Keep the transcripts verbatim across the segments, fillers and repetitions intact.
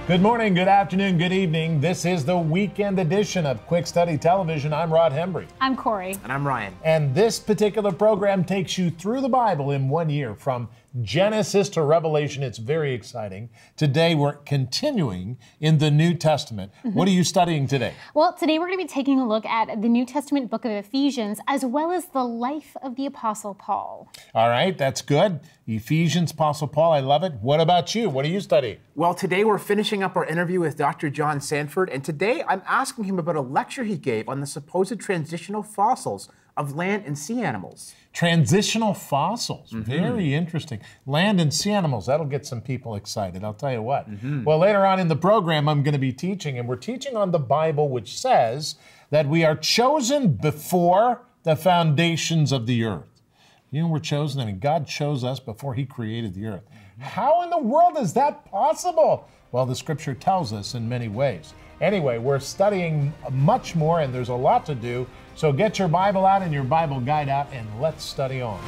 Good morning, good afternoon, good evening. This is the weekend edition of Quick Study Television. I'm Rod Hembry. I'm Corey. And I'm Ryan. And this particular program takes you through the Bible in one year, from Genesis to Revelation. It's very exciting. Today we're continuing in the New Testament. Mm-hmm. What are you studying today? Well, today we're going to be taking a look at the New Testament book of Ephesians, as well as the life of the Apostle Paul. All right, that's good. Ephesians, Apostle Paul, I love it. What about you? What are you studying? Well, today we're finishing up our interview with Doctor John Sanford, and today I'm asking him about a lecture he gave on the supposed transitional fossils of land and sea animals. Transitional fossils, mm-hmm. Very interesting. Land and sea animals, that'll get some people excited, I'll tell you what. Mm-hmm. Well, later on in the program, I'm going to be teaching, and we're teaching on the Bible, which says that we are chosen before the foundations of the earth. You know, we're chosen, and God chose us before he created the earth. Mm-hmm. How in the world is that possible? Well, the scripture tells us in many ways. Anyway, we're studying much more, and there's a lot to do. So get your Bible out and your Bible guide out, and let's study on.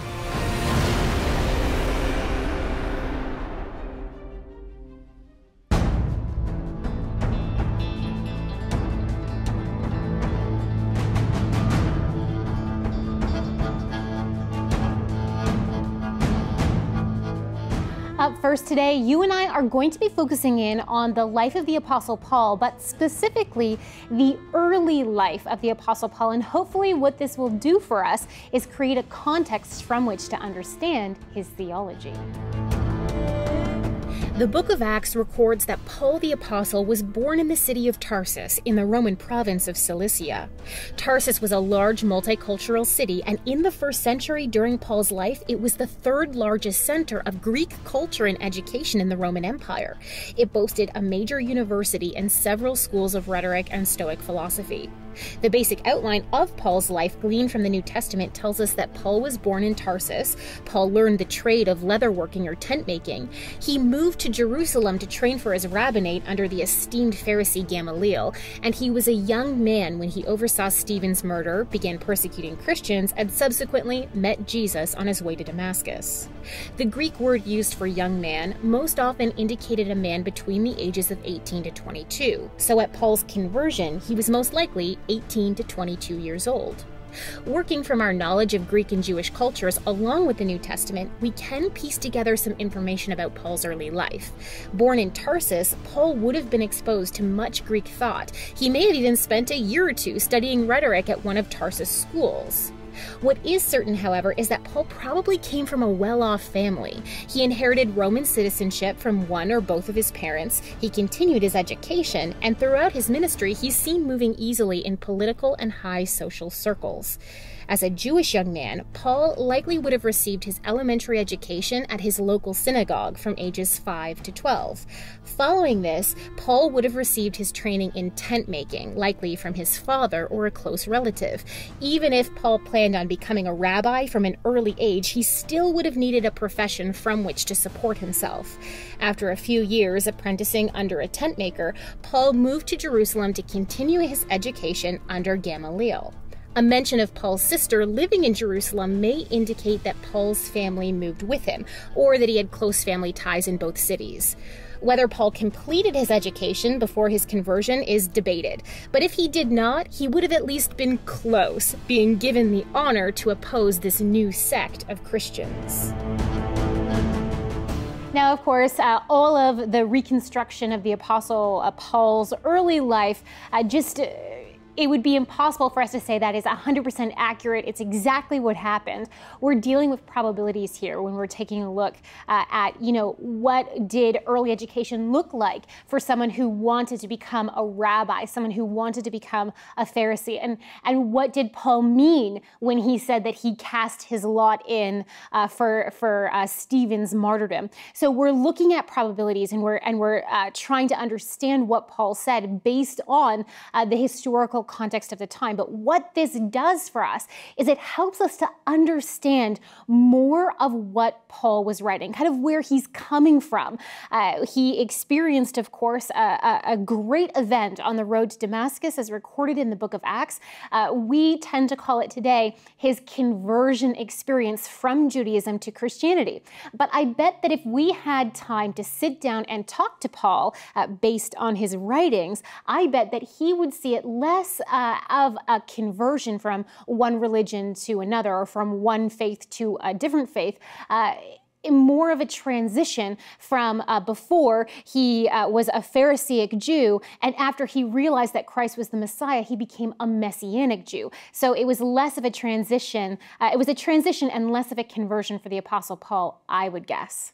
Up first today, you and I are going to be focusing in on the life of the Apostle Paul, but specifically the early life of the Apostle Paul. And hopefully what this will do for us is create a context from which to understand his theology. The book of Acts records that Paul the Apostle was born in the city of Tarsus in the Roman province of Cilicia. Tarsus was a large multicultural city, and in the first century during Paul's life, it was the third largest center of Greek culture and education in the Roman Empire. It boasted a major university and several schools of rhetoric and Stoic philosophy. The basic outline of Paul's life gleaned from the New Testament tells us that Paul was born in Tarsus. Paul learned the trade of leatherworking or tent making. He moved to Jerusalem to train for his rabbinate under the esteemed Pharisee Gamaliel, and he was a young man when he oversaw Stephen's murder, began persecuting Christians, and subsequently met Jesus on his way to Damascus. The Greek word used for young man most often indicated a man between the ages of eighteen to twenty-two, so at Paul's conversion, he was most likely eighteen to twenty-two years old. Working from our knowledge of Greek and Jewish cultures along with the New Testament, we can piece together some information about Paul's early life. Born in Tarsus, Paul would have been exposed to much Greek thought. He may have even spent a year or two studying rhetoric at one of Tarsus' schools. What is certain, however, is that Paul probably came from a well-off family. He inherited Roman citizenship from one or both of his parents, he continued his education, and throughout his ministry he's seen moving easily in political and high social circles. As a Jewish young man, Paul likely would have received his elementary education at his local synagogue from ages five to twelve. Following this, Paul would have received his training in tent making, likely from his father or a close relative. Even if Paul planned on becoming a rabbi from an early age, he still would have needed a profession from which to support himself. After a few years apprenticing under a tent maker, Paul moved to Jerusalem to continue his education under Gamaliel. A mention of Paul's sister living in Jerusalem may indicate that Paul's family moved with him, or that he had close family ties in both cities. Whether Paul completed his education before his conversion is debated, but if he did not, he would have at least been close, being given the honor to oppose this new sect of Christians. Now, of course, uh, all of the reconstruction of the Apostle uh, Paul's early life uh, just... Uh, It would be impossible for us to say that is one hundred percent accurate. It's exactly what happened. We're dealing with probabilities here when we're taking a look uh, at, you know, what did early education look like for someone who wanted to become a rabbi, someone who wanted to become a Pharisee, and, and what did Paul mean when he said that he cast his lot in uh, for, for uh, Stephen's martyrdom. So we're looking at probabilities, and we're, and we're uh, trying to understand what Paul said based on uh, the historical context of the time. But what this does for us is it helps us to understand more of what Paul was writing, kind of where he's coming from. Uh, he experienced, of course, a, a, a great event on the road to Damascus, as recorded in the book of Acts. Uh, we tend to call it today his conversion experience from Judaism to Christianity. But I bet that if we had time to sit down and talk to Paul uh, based on his writings, I bet that he would see it less uh, of a conversion from one religion to another, or from one faith to a different faith, uh, more of a transition from uh, before he uh, was a Pharisaic Jew, and after he realized that Christ was the Messiah, he became a Messianic Jew. So it was less of a transition. Uh, it was a transition and less of a conversion for the Apostle Paul, I would guess.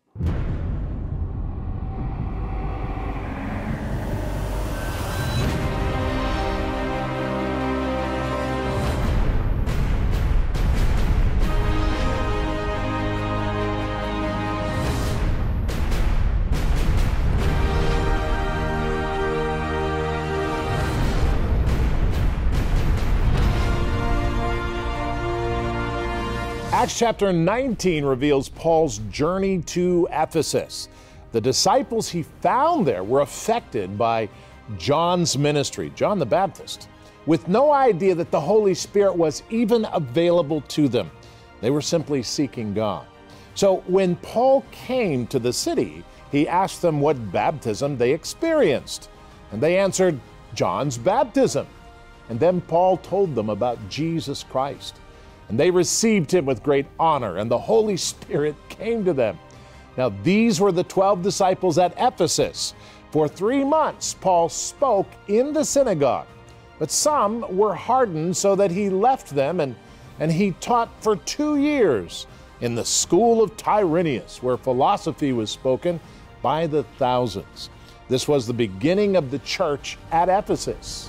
Acts chapter nineteen reveals Paul's journey to Ephesus. The disciples he found there were affected by John's ministry, John the Baptist, with no idea that the Holy Spirit was even available to them. They were simply seeking God. So when Paul came to the city, he asked them what baptism they experienced. And they answered, John's baptism. And then Paul told them about Jesus Christ. And they received him with great honor, and the Holy Spirit came to them. Now, these were the twelve disciples at Ephesus. For three months, Paul spoke in the synagogue, but some were hardened so that he left them, and, and he taught for two years in the school of Tyrannus, where philosophy was spoken by the thousands. This was the beginning of the church at Ephesus.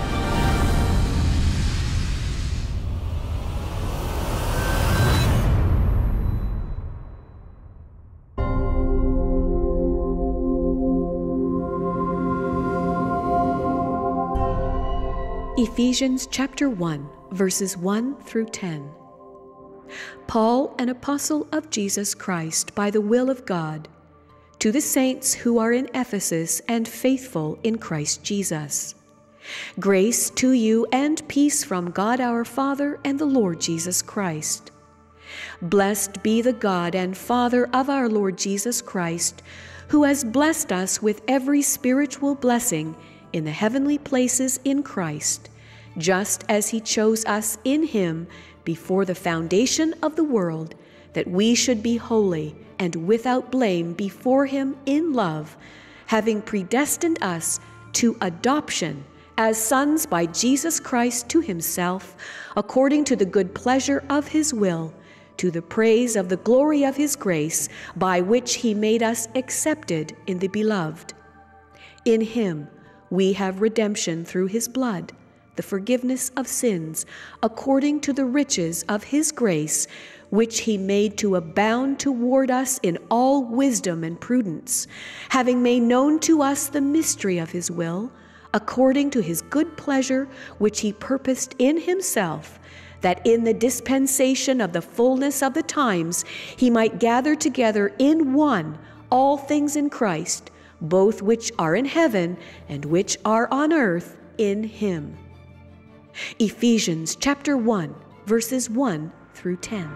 Ephesians chapter one, verses one through ten. Paul, an apostle of Jesus Christ by the will of God, to the saints who are in Ephesus and faithful in Christ Jesus. Grace to you and peace from God our Father and the Lord Jesus Christ. Blessed be the God and Father of our Lord Jesus Christ, who has blessed us with every spiritual blessing in the heavenly places in Christ, just as he chose us in him before the foundation of the world, that we should be holy and without blame before him in love, having predestined us to adoption as sons by Jesus Christ to himself, according to the good pleasure of his will, to the praise of the glory of his grace, by which he made us accepted in the Beloved. In him we have redemption through his blood, the forgiveness of sins, according to the riches of his grace, which he made to abound toward us in all wisdom and prudence, having made known to us the mystery of his will, according to his good pleasure, which he purposed in himself, that in the dispensation of the fullness of the times he might gather together in one all things in Christ, both which are in heaven and which are on earth in him. Ephesians chapter one, verses one through ten.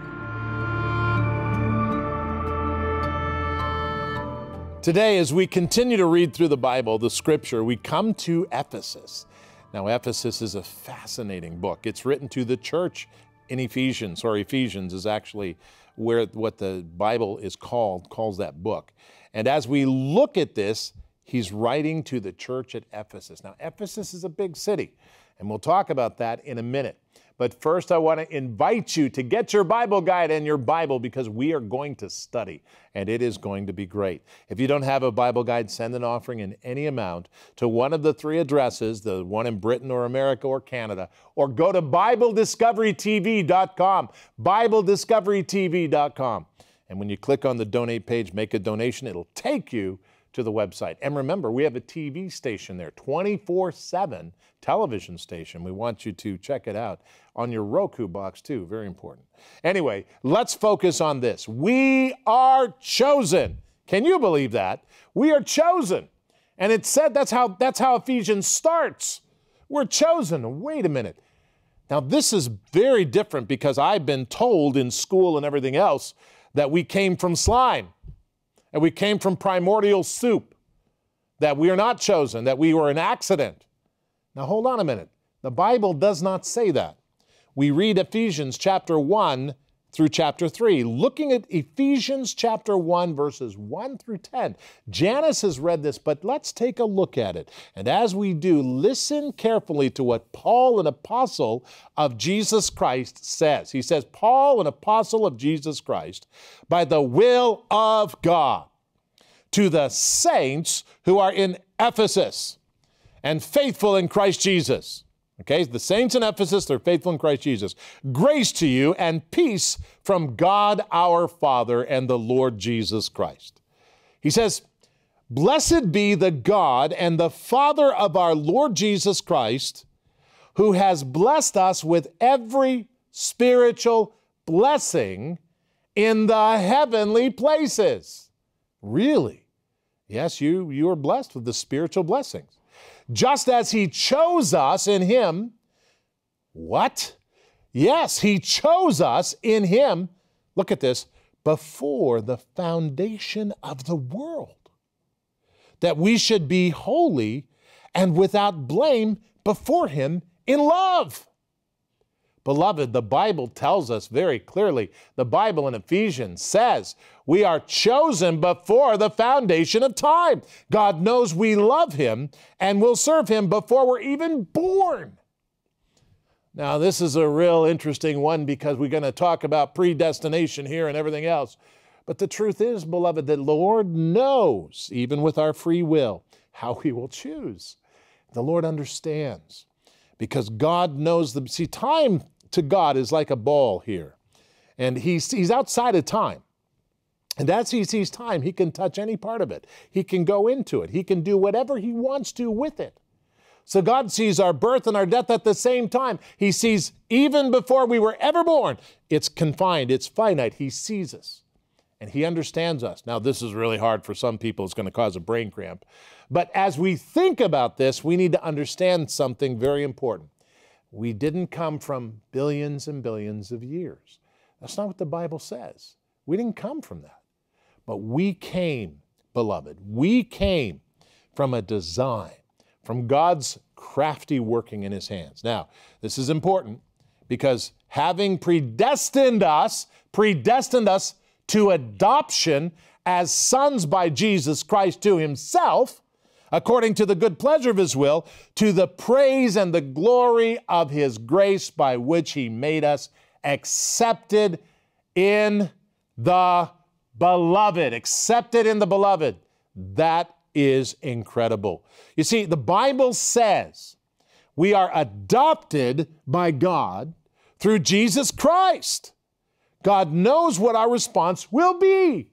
Today, as we continue to read through the Bible, the scripture, we come to Ephesus. Now, Ephesus is a fascinating book. It's written to the church in Ephesians, or Ephesians is actually where what the Bible is called, calls that book. And as we look at this, he's writing to the church at Ephesus. Now, Ephesus is a big city, and we'll talk about that in a minute. But first, I want to invite you to get your Bible guide and your Bible, because we are going to study, and it is going to be great. If you don't have a Bible guide, send an offering in any amount to one of the three addresses, the one in Britain or America or Canada, or go to Bible Discovery T V dot com, Bible Discovery T V dot com. And when you click on the donate page, make a donation, it'll take you to the website. And remember, we have a T V station there, twenty-four seven television station. We want you to check it out on your Roku box too, very important. Anyway, let's focus on this. We are chosen. Can you believe that? We are chosen. And it said that's how, that's how Ephesians starts. We're chosen. Wait a minute. Now, this is very different because I've been told in school and everything else that we came from slime and we came from primordial soup, that we are not chosen, that we were an accident. Now, hold on a minute. The Bible does not say that. We read Ephesians chapter one through chapter three. Looking at Ephesians chapter one, verses one through ten. Janice has read this, but let's take a look at it. And as we do, listen carefully to what Paul, an apostle of Jesus Christ, says. He says, Paul, an apostle of Jesus Christ, by the will of God, to the saints who are in Ephesus and faithful in Christ Jesus. Okay, the saints in Ephesus, they're faithful in Christ Jesus. Grace to you and peace from God our Father and the Lord Jesus Christ. He says, blessed be the God and the Father of our Lord Jesus Christ, who has blessed us with every spiritual blessing in the heavenly places. Really? Yes, you, you are blessed with the spiritual blessings. Just as he chose us in him. What? Yes, he chose us in him. Look at this. Before the foundation of the world, that we should be holy and without blame before him in love. Beloved, the Bible tells us very clearly, the Bible in Ephesians says, we are chosen before the foundation of time. God knows we love him and will serve him before we're even born. Now, this is a real interesting one because we're going to talk about predestination here and everything else. But the truth is, beloved, that the Lord knows, even with our free will, how we will choose. The Lord understands because God knows the, see, time to God is like a ball here. And he's, he's outside of time. And as he sees time, he can touch any part of it. He can go into it. He can do whatever he wants to with it. So God sees our birth and our death at the same time. He sees even before we were ever born. It's confined. It's finite. He sees us. And he understands us. Now, this is really hard for some people. It's going to cause a brain cramp. But as we think about this, we need to understand something very important. We didn't come from billions and billions of years. That's not what the Bible says. We didn't come from that. But we came, beloved, we came from a design, from God's crafty working in his hands. Now, this is important because having predestined us, predestined us to adoption as sons by Jesus Christ to himself, according to the good pleasure of his will, to the praise and the glory of his grace by which he made us accepted in the beloved. Accepted in the beloved. That is incredible. You see, the Bible says we are adopted by God through Jesus Christ. God knows what our response will be.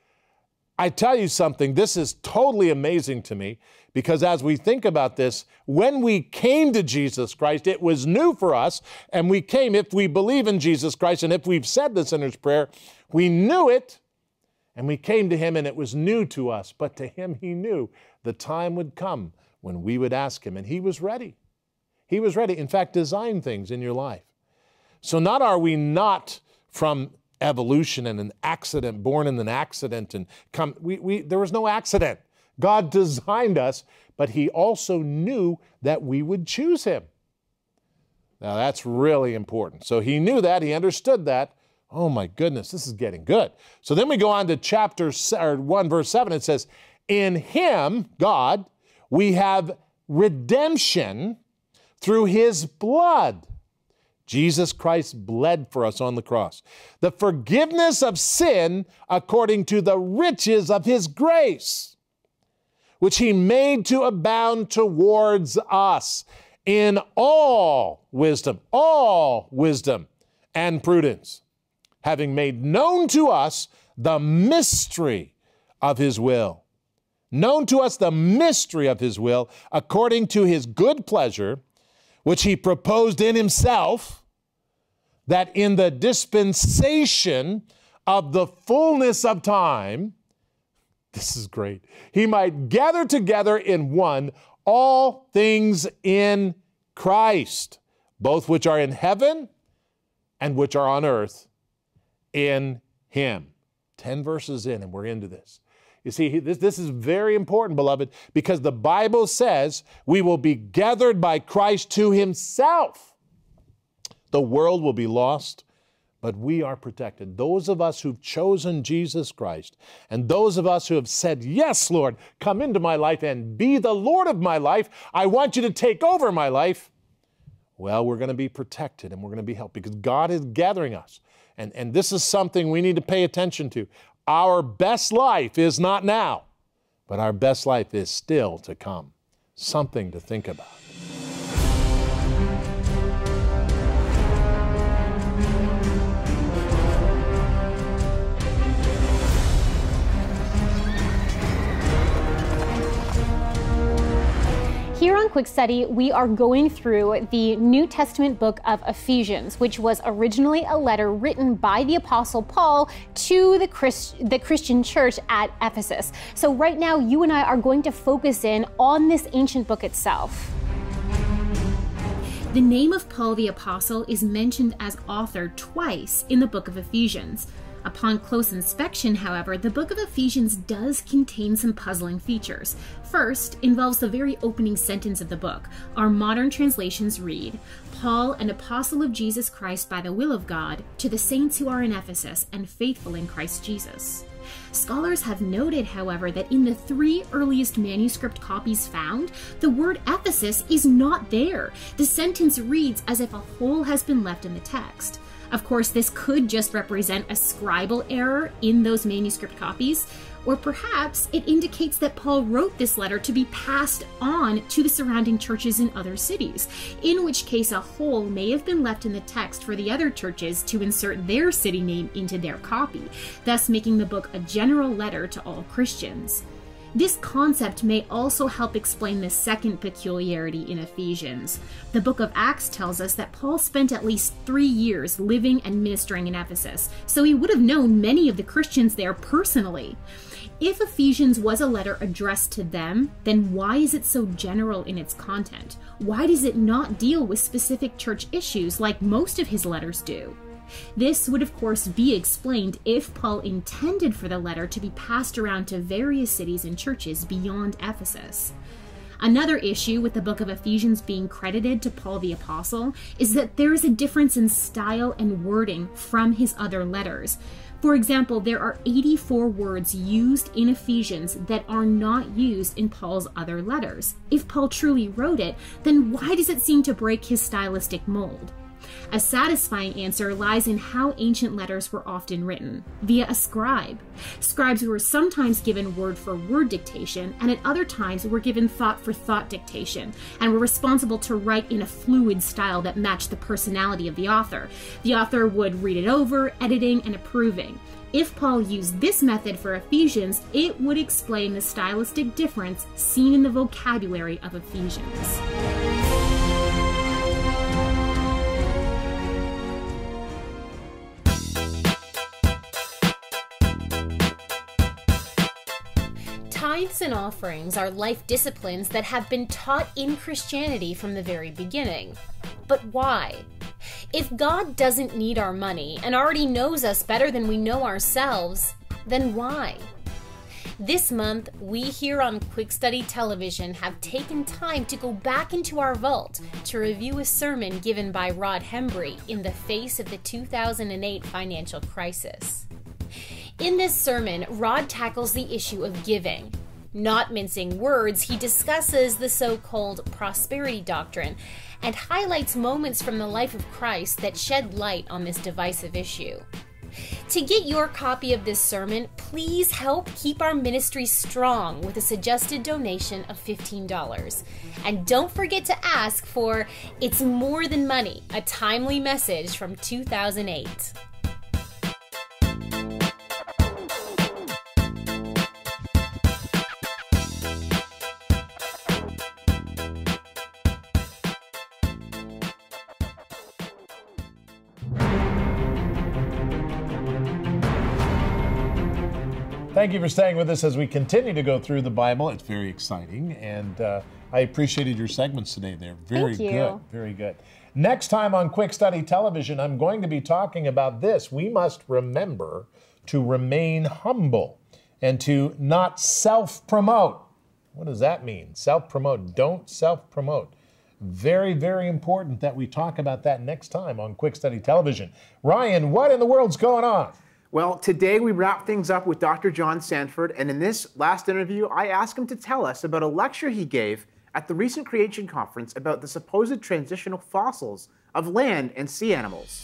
I tell you something, this is totally amazing to me because as we think about this, when we came to Jesus Christ, it was new for us, and we came, if we believe in Jesus Christ, and if we've said the sinner's prayer, we knew it, and we came to him, and it was new to us, but to him he knew the time would come when we would ask him, and he was ready. He was ready. In fact, design things in your life. So not are we not from evolution and an accident, born in an accident, and come, we, we, there was no accident. God designed us, but he also knew that we would choose him. Now that's really important. So he knew that, he understood that. Oh my goodness, this is getting good. So then we go on to chapter one, verse seven. It says, in him, God, we have redemption through his blood. Jesus Christ bled for us on the cross. The forgiveness of sin according to the riches of his grace, which he made to abound towards us in all wisdom, all wisdom and prudence, having made known to us the mystery of his will. known to us the mystery of his will, according to his good pleasure, which he proposed in himself, that in the dispensation of the fullness of time, this is great, he might gather together in one all things in Christ, both which are in heaven and which are on earth in him. Ten verses in, and we're into this. You see, this, this is very important, beloved, because the Bible says we will be gathered by Christ to himself. The world will be lost, but we are protected. Those of us who've chosen Jesus Christ, and those of us who have said, yes, Lord, come into my life and be the Lord of my life. I want you to take over my life. Well, we're going to be protected and we're going to be helped because God is gathering us. And, and this is something we need to pay attention to. Our best life is not now, but our best life is still to come. Something to think about. Here on Quick Study, we are going through the New Testament book of Ephesians, which was originally a letter written by the Apostle Paul to the, Christ, the Christian church at Ephesus. So right now, you and I are going to focus in on this ancient book itself. The name of Paul the Apostle is mentioned as author twice in the book of Ephesians. Upon close inspection, however, the book of Ephesians does contain some puzzling features. First, involves the very opening sentence of the book. Our modern translations read, Paul, an apostle of Jesus Christ by the will of God, to the saints who are in Ephesus and faithful in Christ Jesus. Scholars have noted, however, that in the three earliest manuscript copies found, the word Ephesus is not there. The sentence reads as if a hole has been left in the text. Of course, this could just represent a scribal error in those manuscript copies, or perhaps it indicates that Paul wrote this letter to be passed on to the surrounding churches in other cities, in which case a hole may have been left in the text for the other churches to insert their city name into their copy, thus making the book a general letter to all Christians. This concept may also help explain the second peculiarity in Ephesians. The book of Acts tells us that Paul spent at least three years living and ministering in Ephesus, so he would have known many of the Christians there personally. If Ephesians was a letter addressed to them, then why is it so general in its content? Why does it not deal with specific church issues like most of his letters do? This would of course be explained if Paul intended for the letter to be passed around to various cities and churches beyond Ephesus. Another issue with the book of Ephesians being credited to Paul the Apostle is that there is a difference in style and wording from his other letters. For example, there are eighty-four words used in Ephesians that are not used in Paul's other letters. If Paul truly wrote it, then why does it seem to break his stylistic mold? A satisfying answer lies in how ancient letters were often written, via a scribe. Scribes were sometimes given word-for-word dictation, and at other times were given thought-for-thought dictation, and were responsible to write in a fluid style that matched the personality of the author. The author would read it over, editing and approving. If Paul used this method for Ephesians, it would explain the stylistic difference seen in the vocabulary of Ephesians. Tithes and offerings are life disciplines that have been taught in Christianity from the very beginning. But why? If God doesn't need our money and already knows us better than we know ourselves, then why? This month, we here on Quick Study Television have taken time to go back into our vault to review a sermon given by Rod Hembree in the face of the two thousand eight financial crisis. In this sermon, Rod tackles the issue of giving. Not mincing words, he discusses the so-called prosperity doctrine and highlights moments from the life of Christ that shed light on this divisive issue. To get your copy of this sermon, please help keep our ministry strong with a suggested donation of fifteen dollars. And don't forget to ask for It's More Than Money, a timely message from two thousand eight. Thank you for staying with us as we continue to go through the Bible. It's very exciting, and uh, I appreciated your segments today. They're very Thank you. good, very good. Next time on Quick Study Television, I'm going to be talking about this. We must remember to remain humble and to not self-promote. What does that mean? Self-promote. Don't self-promote. Very, very important that we talk about that next time on Quick Study Television. Ryan, what in the world's going on? Well, today we wrap things up with Doctor John Sandford, and in this last interview, I asked him to tell us about a lecture he gave at the recent Creation Conference about the supposed transitional fossils of land and sea animals.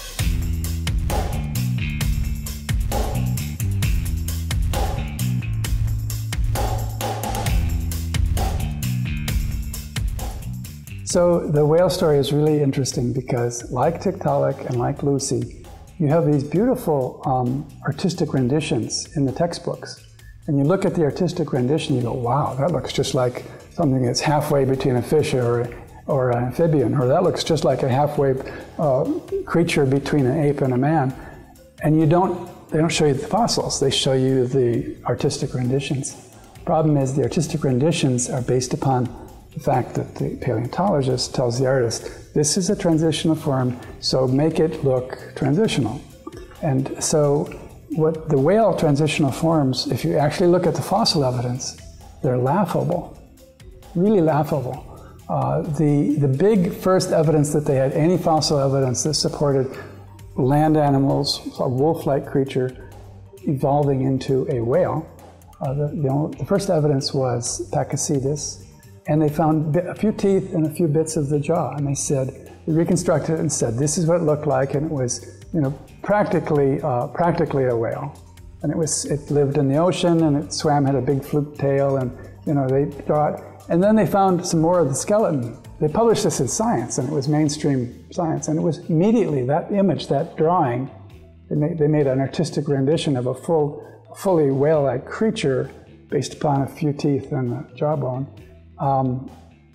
So the whale story is really interesting because, like Tiktaalik and like Lucy, you have these beautiful um, artistic renditions in the textbooks. And you look at the artistic rendition, you go, wow, that looks just like something that's halfway between a fish or, or an amphibian, or that looks just like a halfway uh, creature between an ape and a man. And you don't, they don't show you the fossils, they show you the artistic renditions. Problem is the artistic renditions are based upon the fact that the paleontologist tells the artist, this is a transitional form, so make it look transitional. And so what the whale transitional forms, if you actually look at the fossil evidence, they're laughable, really laughable. Uh, the, the big first evidence that they had any fossil evidence that supported land animals, a wolf-like creature, evolving into a whale, uh, the, you know, the first evidence was Pakicetus, and they found a few teeth and a few bits of the jaw, and they said, they reconstructed it and said, this is what it looked like, and it was, you know, practically, uh, practically a whale. And it was, it lived in the ocean, and it swam, had a big fluke tail, and, you know, they thought, and then they found some more of the skeleton. They published this in Science, and it was mainstream science, and it was immediately, that image, that drawing, they made, they made an artistic rendition of a full, fully whale-like creature based upon a few teeth and the jawbone. Um,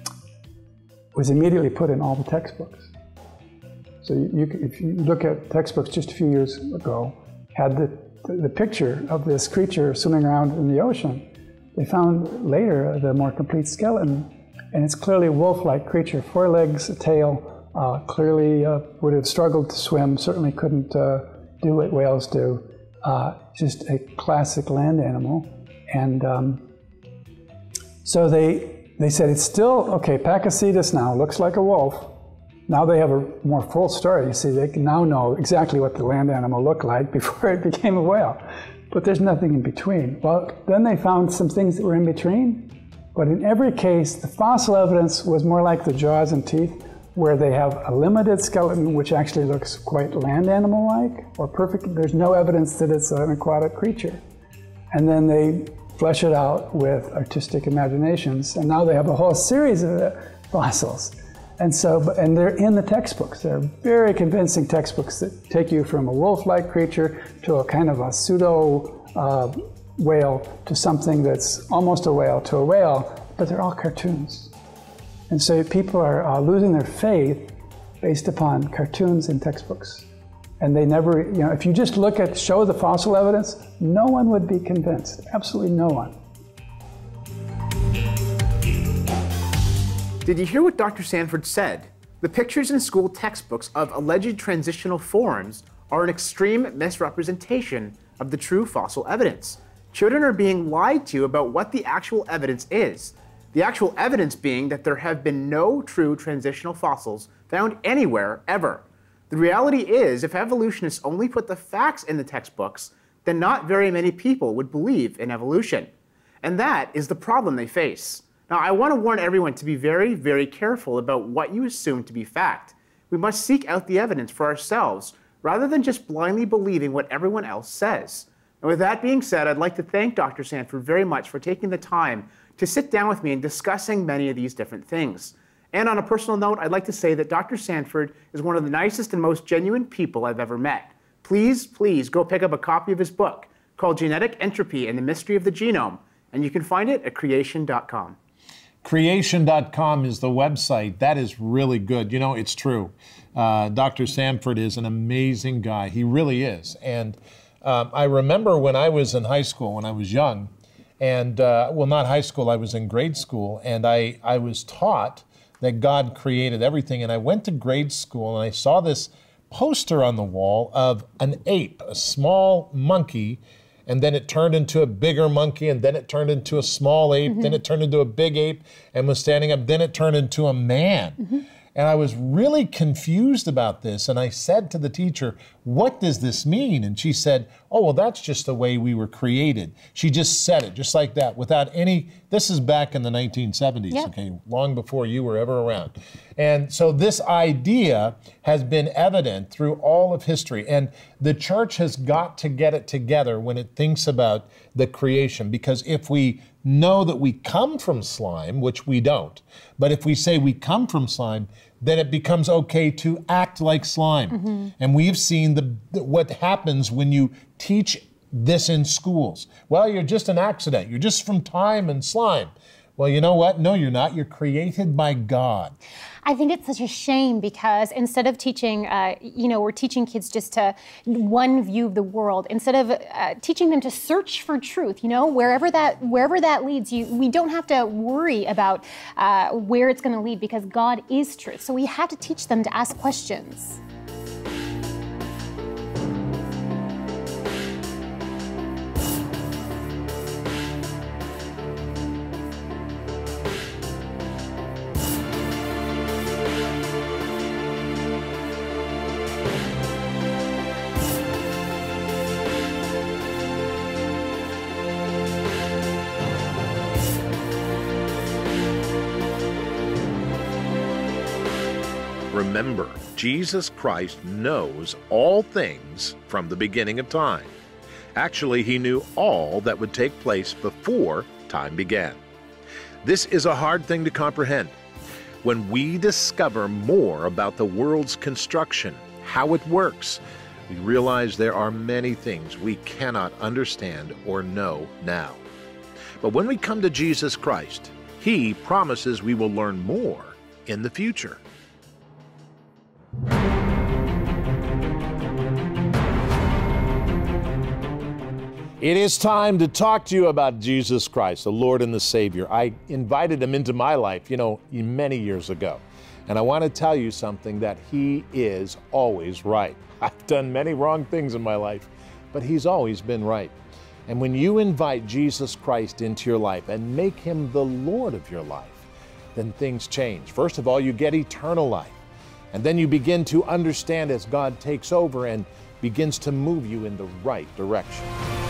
was immediately put in all the textbooks. So you, you, if you look at textbooks just a few years ago, had the, the picture of this creature swimming around in the ocean. They found later the more complete skeleton, and it's clearly a wolf-like creature, four legs, a tail, uh, clearly uh, would have struggled to swim, certainly couldn't uh, do what whales do. Uh, just a classic land animal. And um, so they, They said it's still, okay, Pakicetus now looks like a wolf. Now they have a more full story. You see, they can now know exactly what the land animal looked like before it became a whale. But there's nothing in between. Well, then they found some things that were in between. But in every case, the fossil evidence was more like the jaws and teeth, where they have a limited skeleton which actually looks quite land animal-like or perfect. There's no evidence that it's an aquatic creature. And then they flesh it out with artistic imaginations, and now they have a whole series of fossils. And so, and they're in the textbooks. They're very convincing textbooks that take you from a wolf-like creature to a kind of a pseudo uh, whale to something that's almost a whale to a whale, but they're all cartoons. And so people are uh, losing their faith based upon cartoons in textbooks. And they never, you know, if you just look at, show the fossil evidence, no one would be convinced, absolutely no one. Did you hear what Doctor Sandford said? The pictures in school textbooks of alleged transitional forms are an extreme misrepresentation of the true fossil evidence. Children are being lied to about what the actual evidence is. The actual evidence being that there have been no true transitional fossils found anywhere ever. The reality is, if evolutionists only put the facts in the textbooks, then not very many people would believe in evolution. And that is the problem they face. Now, I want to warn everyone to be very, very careful about what you assume to be fact. We must seek out the evidence for ourselves, rather than just blindly believing what everyone else says. And with that being said, I'd like to thank Doctor Sandford very much for taking the time to sit down with me and discussing many of these different things. And on a personal note, I'd like to say that Doctor Sandford is one of the nicest and most genuine people I've ever met. Please, please go pick up a copy of his book called Genetic Entropy and the Mystery of the Genome, and you can find it at creation dot com. creation dot com is the website. That is really good. You know, it's true. Uh, Doctor Sandford is an amazing guy. He really is. And Um, I remember when I was in high school, when I was young, and, uh, well, not high school, I was in grade school, and I, I was taught that God created everything. And I went to grade school, and I saw this poster on the wall of an ape, a small monkey, and then it turned into a bigger monkey, and then it turned into a small ape, mm-hmm. then it turned into a big ape and was standing up, then it turned into a man. Mm-hmm. And I was really confused about this, and I said to the teacher, what does this mean? And she said, oh, well, that's just the way we were created. She just said it, just like that, without any, this is back in the nineteen seventies, yeah. okay, long before you were ever around. And so this idea has been evident through all of history, and the church has got to get it together when it thinks about the creation, because if we know that we come from slime, which we don't, but if we say we come from slime, then it becomes okay to act like slime. Mm-hmm. And we've seen the, what happens when you teach this in schools. Well, you're just an accident. You're just from time and slime. Well, you know what? No, you're not. You're created by God. I think it's such a shame because instead of teaching, uh, you know, we're teaching kids just to one view of the world. Instead of uh, teaching them to search for truth, you know, wherever that wherever that leads you, we don't have to worry about uh, where it's going to lead because God is truth. So we have to teach them to ask questions. Remember, Jesus Christ knows all things from the beginning of time. Actually, he knew all that would take place before time began. This is a hard thing to comprehend. When we discover more about the world's construction, how it works, we realize there are many things we cannot understand or know now. But when we come to Jesus Christ, he promises we will learn more in the future. It is time to talk to you about Jesus Christ, the Lord and the Savior. I invited him into my life, you know, many years ago. And I want to tell you something, that he is always right. I've done many wrong things in my life, but he's always been right. And when you invite Jesus Christ into your life and make him the Lord of your life, then things change. First of all, you get eternal life. And then you begin to understand as God takes over and begins to move you in the right direction.